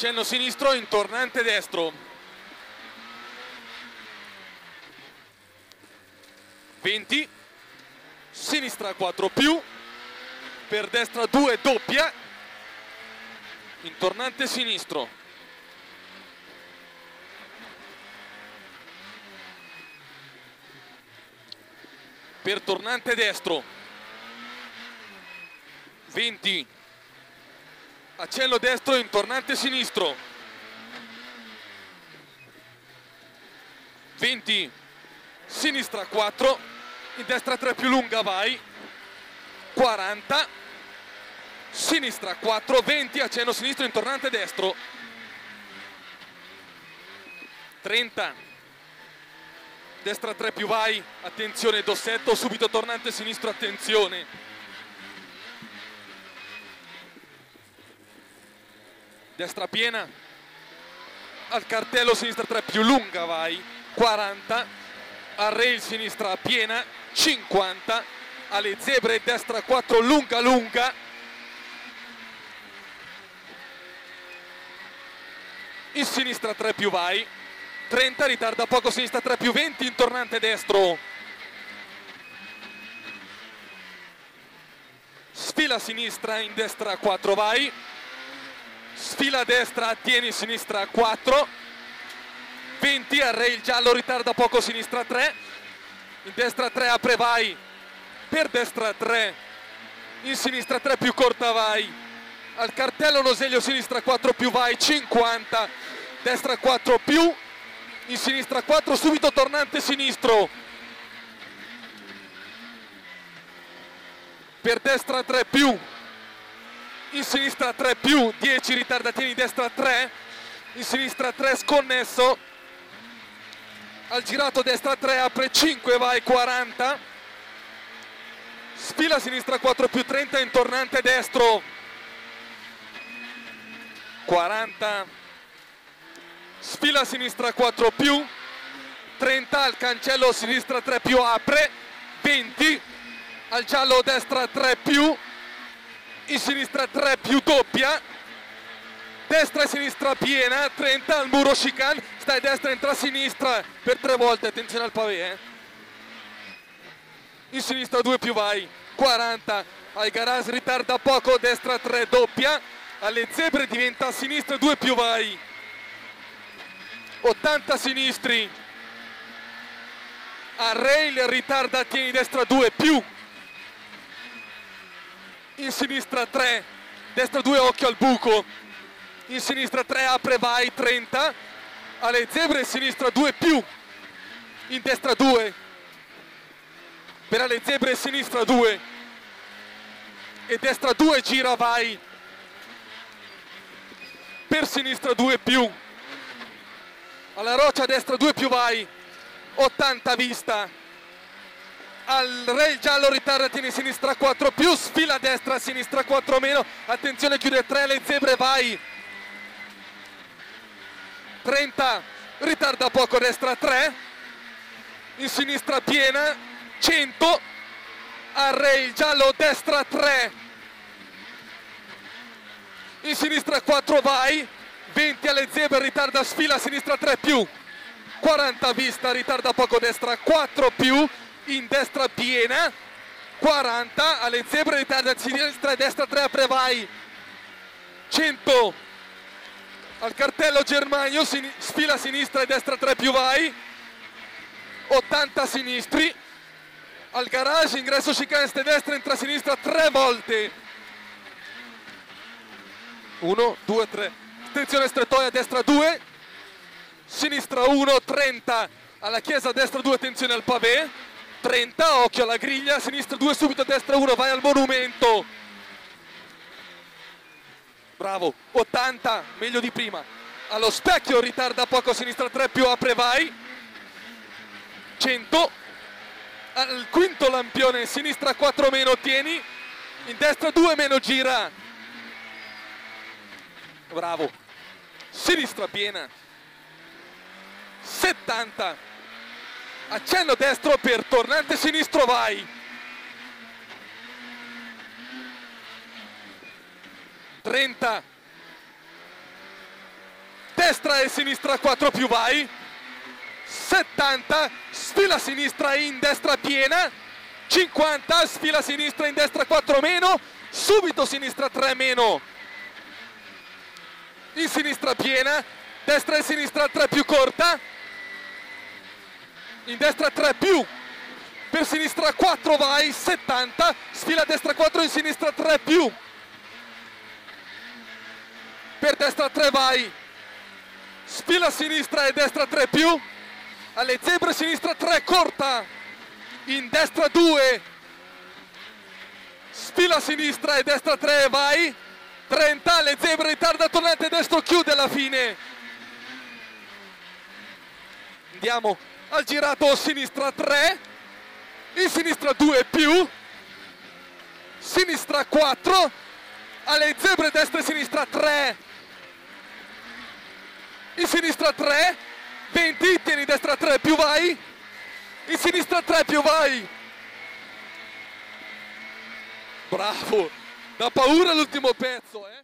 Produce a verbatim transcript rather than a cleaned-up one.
accenno sinistro in tornante destro, venti, sinistra quattro più, per destra due doppia, in tornante sinistro, per tornante destro, venti, accenno destro in tornante sinistro, venti, sinistra quattro, in destra tre più lunga vai, quaranta, sinistra quattro, venti, accenno sinistro in tornante destro, trenta, destra tre più vai, attenzione dossetto, subito tornante sinistro, attenzione, destra piena, al cartello sinistra tre più lunga vai, quaranta, al rail sinistra piena, cinquanta, alle zebre destra quattro lunga lunga, in sinistra tre più vai, trenta, ritarda poco sinistra tre più, venti in tornante destro, sfila sinistra in destra quattro vai, sfila destra, tieni sinistra quattro, venti, al rail giallo, ritarda poco sinistra tre, in destra tre apre vai, per destra tre, in sinistra tre più corta vai, al cartello Noseglio sinistra quattro più vai, cinquanta, destra quattro più, in sinistra quattro, subito tornante sinistro, per destra tre più, in sinistra tre più, dieci, ritarda, tieni destra tre, in sinistra tre sconnesso, al girato destra tre, apre cinque, vai, quaranta, sfila sinistra quattro più, trenta in tornante destro, quaranta, sfila sinistra quattro più, trenta, al cancello sinistra tre più, apre, venti, al giallo destra tre più, in sinistra tre più doppia, destra e sinistra piena, trenta, al muro chicane, stai destra, entra a sinistra per tre volte, attenzione al pavé, eh. In sinistra due più vai, quaranta, ai garage ritarda poco, destra tre doppia, alle zebre diventa a sinistra due più vai, ottanta sinistri, a rail ritarda, tieni destra due più, in sinistra tre, destra due, occhio al buco, in sinistra tre apre vai, trenta, alle zebre sinistra due più, in destra due, per alle zebre sinistra due, e destra due gira vai, per sinistra due più, alla roccia destra due più vai, ottanta vista, al rail giallo ritarda, tieni sinistra quattro più, sfila destra, sinistra quattro meno, attenzione chiude tre, le zebre vai, trenta, ritarda poco, destra tre, in sinistra piena, cento, al rail giallo destra tre, in sinistra quattro vai, venti, alle zebre ritarda, sfila sinistra tre più, quaranta vista, ritarda poco, destra quattro più, in destra piena, quaranta, alle zebre ritarda sinistra e destra tre apre vai, cento, al cartello Germanio sin sfila sinistra e destra tre più vai, ottanta sinistri, al garage ingresso chicane ste destra, entra a sinistra tre volte, uno, due, tre, attenzione strettoia, destra due, sinistra uno, trenta, alla chiesa destra due, attenzione al pavé, trenta, occhio alla griglia, sinistra due, subito destra uno, vai al monumento, bravo, ottanta, meglio di prima, allo specchio ritarda poco, sinistra tre più, apre vai, cento, al quinto lampione, sinistra quattro meno, tieni, in destra due meno, gira, bravo, sinistra piena, settanta, accenno destro per tornante sinistro vai, trenta, destra e sinistra quattro più, vai, settanta, sfila sinistra in destra piena, cinquanta, sfila sinistra in destra quattro meno, subito sinistra tre meno, in sinistra piena, destra e sinistra tre più corta, in destra tre più, per sinistra quattro vai, settanta, sfila destra quattro, in sinistra tre più, per destra tre vai, sfila sinistra e destra tre più, alle zebre sinistra tre corta, in destra due, sfila sinistra e destra tre vai, trenta, alle zebre ritarda tornante destro chiude alla fine. Andiamo al girato sinistra tre, in sinistra due più, sinistra quattro, alle zebre destra e sinistra tre, in sinistra tre, venti, tieni destra tre più vai, in sinistra tre più vai. Bravo, da paura l'ultimo pezzo, eh.